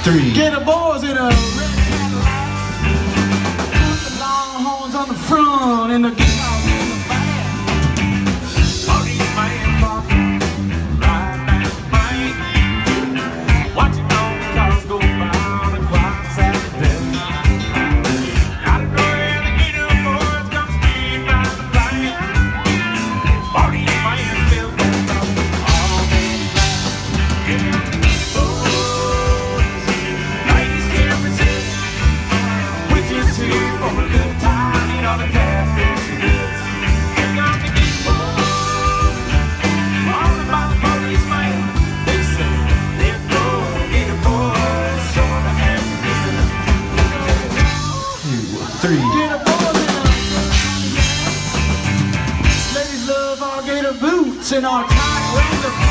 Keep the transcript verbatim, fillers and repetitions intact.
three. Get the boys in a red Cadillac. Put the long horns on the front and the guitars in the back. All these man popping, right back to bank. Watching all the cars go by on the quiet Saturday. I don't know where the get up boys come speeding down the bank. All these man built that up all day long. Yeah. Three. Get a boy in a ladies love our gator boots and our tight random